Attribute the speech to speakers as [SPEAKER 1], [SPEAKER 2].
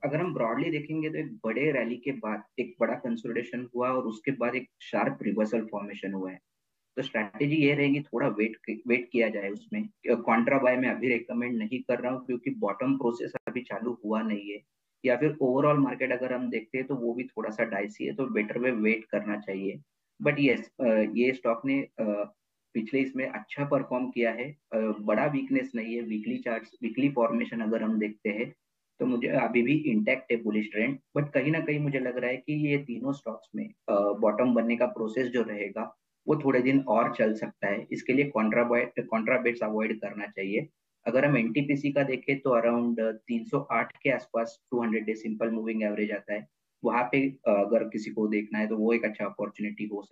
[SPEAKER 1] अगर हम ब्रॉडली देखेंगे तो एक बड़े रैली के बाद एक बड़ा कंसोलिडेशन हुआ और उसके बाद एक शार्प रिवर्सल फॉर्मेशन हुआ है। तो स्ट्रैटेजी ये रहेगी, थोड़ा वेट किया जाए उसमें। कॉन्ट्रा बाय मैं अभी रेकमेंड नहीं कर रहा हूँ क्योंकि बॉटम प्रोसेस अभी चालू हुआ नहीं है। या फिर ओवरऑल मार्केट अगर हम देखते हैं तो वो भी थोड़ा सा डाइसी है, तो बेटर वे वेट करना चाहिए। बट यस, ये स्टॉक ने पिछले इसमें अच्छा परफॉर्म किया है। बड़ा वीकनेस नहीं है, वीकली चार्ट्स वीकली फॉर्मेशन अगर हम देखते हैं तो मुझे अभी भी इंटैक्ट है बुलिश ट्रेंड। बट कहीं ना कहीं मुझे लग रहा है कि ये तीनों स्टॉक्स में बॉटम बनने का प्रोसेस जो रहेगा वो थोड़े दिन और चल सकता है। इसके लिए कॉन्ट्रा बेट्स अवॉइड करना चाहिए। अगर हम एनटीपीसी का देखें तो अराउंड 308 के आसपास 200 डे सिंपल मूविंग एवरेज आता है। वहां पे अगर किसी को देखना है तो वो एक अच्छा अपॉर्चुनिटी हो